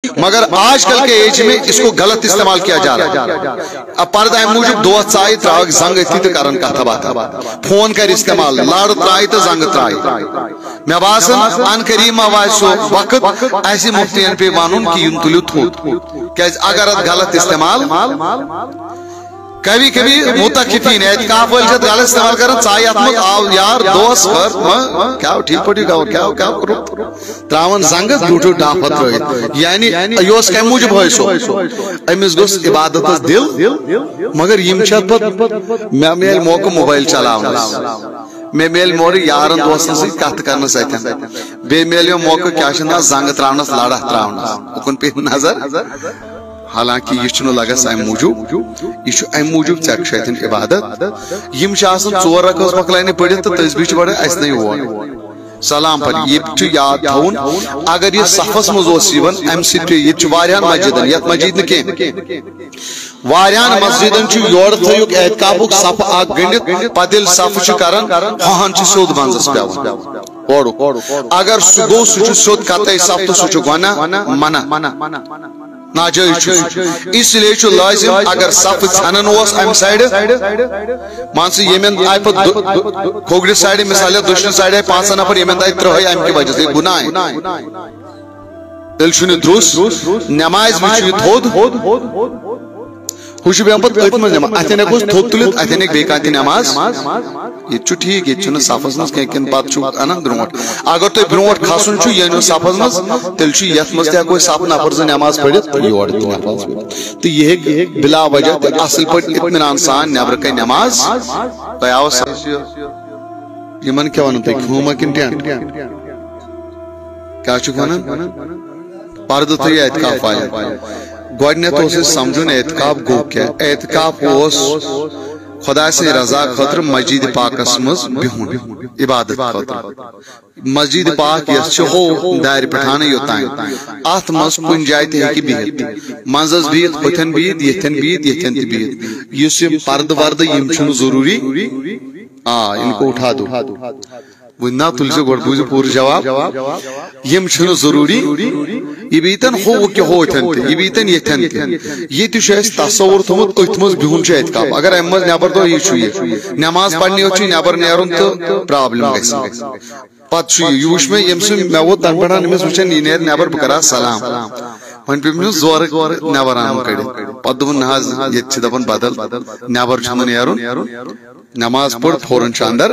مگر آج کل کے ایج میں اس کو غلط استعمال کیا جا رہا ہے. اب پردہ موجود دوست آئی تراغ زنگ تی کرن کتھا بات فون کر استعمال لاڑ ترائی تو زنگ ترائی. میں باسن ان کریم آواز سو وقت ایسی مفتین پہ وانون کی یم تلیو تھوت کہ اگر غلط استعمال کبھی کبھی متقفین اعتکاف والے غلط استعمال کرن چاہیے اتمت آو یار دوست کر کیا ٹھیک پٹی گا کیا کرو تراون زنگ دوٹو ڈافت رہت یعنی یوس کم موجب ہوئی سو امس گوس عبادت دل مگر یم چھت پت میں میل موقع موبائل چلاونس میں میل موری یارن دوستن سے کت کرنس اتن بے میلیو موقع کیا چھنا زنگ تراونس لڑا تراونس اکن پہ نظر. حالانکہ یہ لگس ام موجود یہ ام موجود ٹھیک شیطن عبادت یم ژور رکعت مکلائن پڑھت تو تسبیح پڑھ اس نہیں ہوا سلام پر یہ یاد تھون اگر یہ صفس مز ام سٹ یہ واریاں مسجدن یت مسجد نکین واریاں مسجدن یور تھیوک اعتکافک صف اک گنڈت پتل صف کران ہہن سیود بنزس پیون اگر سہ گو سہ سیود کتے صف تو سہ گناہ منع ناجائز اس لیے لازم اگر صف ژھنن اوس ام سائڈ مان سے یمن آئی پہ کھوگڑ سائڈ مثال دشن سائڈ آئی 5 نفر یمن آئی 3 ام کی وجہ سے گناہ تیل چھُنہٕ درست نماز میں تھوٚد خوش بہن پت ات مز نماز اتن ہیکوس تھوٚد تُلِتھ اتن ہیک بیٚیہِ کانٛہہ نماز یہ ٹھیک یہ صفس مز کن پتہ انان برونٹ اگر تھی برونٹ کھسن یہ صفس مز تیل یت مز تہ صف نفر زٕ نماز پڑھت یور تہ نماز تو یہ بلا وجہ اصل پہ اطمینان سان نبر کن نماز تہ آو یمن کیا ون تھی خوما کن ٹینٹ کیا ونان پردہ تھی اعتکاف والے گۄڈنیٚتھ اوس اسہِ سمجھُن اعتکاف گوٚو کیٛاہ اعتکاف اوس خدا سے رضا خاطر مسجد پاکس مز بہن عبادت خاطر مسجد پاک یس ہو دار پٹھانے یوتان ات مز کن جائے تہ ہیکہِ بہت منزس بہت ہوتن بہت یتن بہت یتن تہ بہت یس یم پرد ورد یم چھُنہٕ ضروری ان کو اٹھا دو نا تل سے گوڑ بوزی پور جواب یم چھنو ضروری یہ بیتن ہو کہ ہو تھن یہ بیتن یہ تھن یہ تہ اس تصور تھومت ات مز بہن چھ اعتکاف اگر ام مز نبر دو یہ نماز پڑھنی ہوچ نبر نیرن تو پرابلم گژھِ پتہ یہ وچ میں یم سن مے وہ تن پڑھان امس وچن یہ نیر نبر بکرا سلام ون پہ مجھے زور نبر آم کڑ پتہ دپن ناز یہ دپن بدل نبر چھنہ نیرن نماز پڑھ فوراً اندر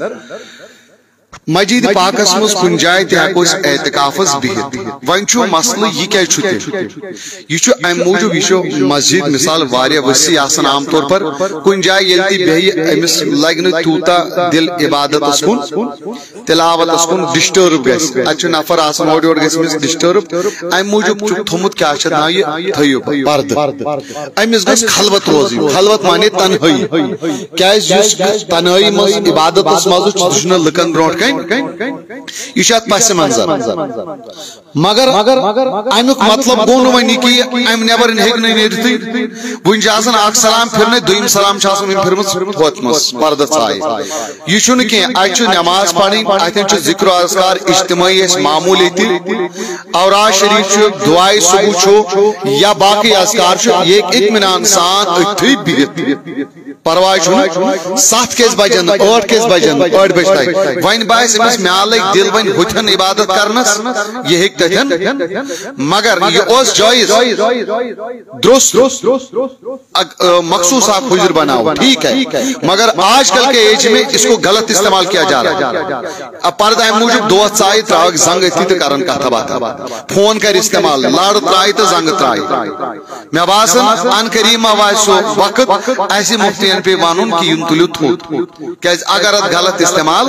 مسجد پاکس مز کن جائے تہ ہیکو اعتکافس بہت ون مسئلہ یہ کیا یہ ام موجود یہ مسجد مثال واریاہ وسیع آسان عام طور پر کن جائے یل تہ بیہ امس لگ نا تیوتا دل عبادتس کن تلاوتس کن ڈسٹرب گژھِ اتہ نفر آسان اور یور گژھِ امس ڈسٹرب ام موجود تھومت کیا نا یہ تھیو پرد امس گژھِ خلوت روزی خلوت مانے تنہائی کیاز تنہائی مز عبادتس مز لکن برونٹ یہ پس منظر مگر امیک مطلب گو ونی کہ ام نبر ہیک نیرتھے ون اخ سلام پھرنے دویم سلام پھرمت ہوتمس پردہ ژائے یہ کی اتھ نماز پڑھیں اتن ذکر و اذکار اجتماعی معمول اوراد شریف دعائے صبح یا باقی اذکار یہ اطمینان سان اتھی بہت پرواہ 7 کس بجن 8 کس بجن 8 بج تک ون باس امس میال دل ون ہوتن عبادت کرنس یہ ہیک تتن مگر یہ اس جائز درست مخصوص آپ حضر بناؤ ٹھیک ہے مگر آج کل کے ایج میں اس کو غلط استعمال کیا جا رہا ہے اب پردہ موجود دوست آئی تراغ زنگ تی تو کرن کتھا بات فون کر استعمال لاڑ ترائی تو زنگ ترائی میں باسن ان کریم آواز سو وقت ایسی مفتی پہ وانون کی یم تلیو تھوت کہ اگر غلط استعمال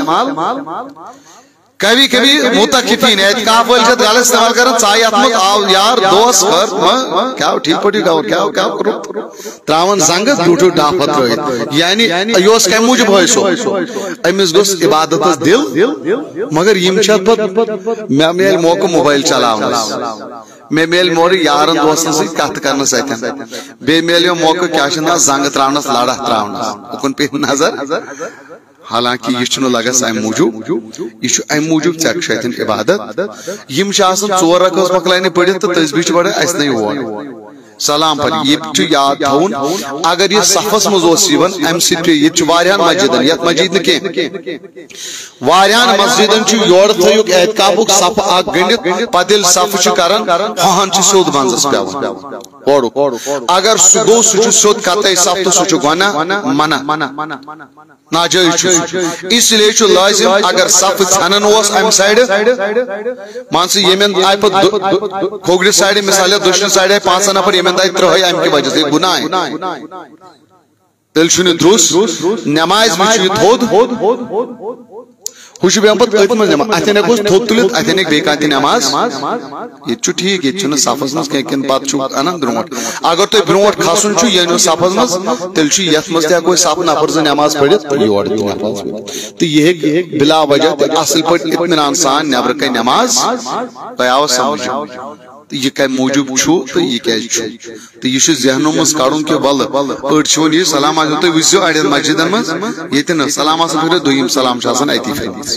کبھی کبھی متقفین اعتکاف والے غلط استعمال کرن چاہیے اتمت آو یار دوست کر کیا ٹھیک پٹی گا کیا کرو تراون زنگ دوٹو ڈافت رہت یعنی یوس کم موجب ہوئی سو امس گوس عبادت دل مگر یم چھت پت میں میل موقع موبائل چلاونس میں میل موری یارن دوستن سے کت کرنس اتن بے میلیو موقع کیا زنگ تراونس لڑا تراونس اکن پہ نظر حالانکہ یہ لگس ام موجود یہ ام موجود ٹھیک شیطن عبادت یم ژور رکعت مکلانے پڑھت تو تسبیح بڑے اس نہیں اور سلام پر یہ یاد تھون اگر یہ صفس مز ام سب یہ واریاں مسجدن یت مسجد نکی واریاں مسجدن یور تھوک اعتکافک صف اک گنڈت پتہ یل صف کران ہہن سیود منزس پیوان اگر سہ گو سہ سیود قطعی صف تو سہ گناہ منع ناجائز اس لیے لازم اگر صف ژھنن ام سائڈ مان سہ یمن آئی پہ کھوگرِ سائڈ مثال دشن سائڈ آئی 5 نفر یمن آئی 3 ام کی وجہ سے گناہ تیل چھ درس نماز میں تھود خوش بہن پتہ ات من نماز اتن ہیکوس تھوت تلت اتن ہیک بیٚیہِ کانٛہہ تہِ نماز یہ ٹھیک یہ صفس مز کن پتہ چھ انان برونٹ اگر تھی برونٹ کھسن یہ صفس مز تیل یت مز تہ ہیکو صف نفر زٕ نماز پڑھت یور تہ نفر تو یہ ہیک بلا وجہ اصل پٲٹھۍ اطمینان سان نیبر کن نماز تہ آو سمجھ یہ کم موجود تو یہ تو یہ ذہنوں مز کڑن کہ ول اڑ یہ سلام آ تھی وزو اڑین مسجدن مز یہ سلام آسان دویم سلام اتی پھیرمت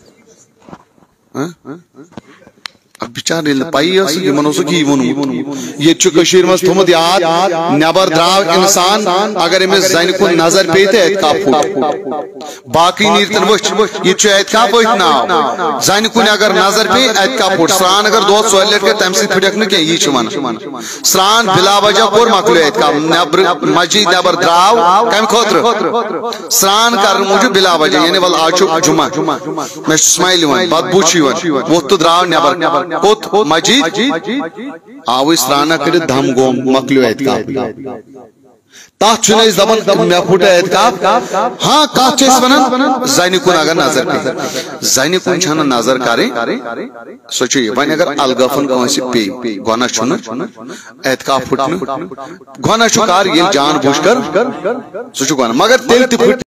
اب بچار پی یہ ونمت یہ مز تھومت یاد نبر دراو انسان اگر امس زن کن نظر پی تو اعتکاف پھٹ باقی نیرتن وچ یہ اعتکاف ات ناو زن کن اگر نظر پی اعتکاف پھٹ سران اگر دو ژور لٹ کر تم سی پھٹک نا کی یہ ون سران بلا وجہ کور مکلو اعتکاف نبر مسجد نبر دراو کم خاطر سران کرن موجود بلا وجہ یعنی ول آج جمعہ میں اسماعیل ون بدبو ووت تو دراو نبر کوت مسجد آو سرانا کر دم گوم مکلو اعتکاف تات چھن اس دپان مے پھٹ اعتکاف ہاں کات چھ ونان زین کن اگر نظر پی زین کن چھن نظر کرے سوچ ون اگر الگفن کانس پی گناہ چھن اعتکاف پھٹن گناہ چھ کار یہ جان بوجھ کر سوچ گناہ مگر تیل تہ پھٹ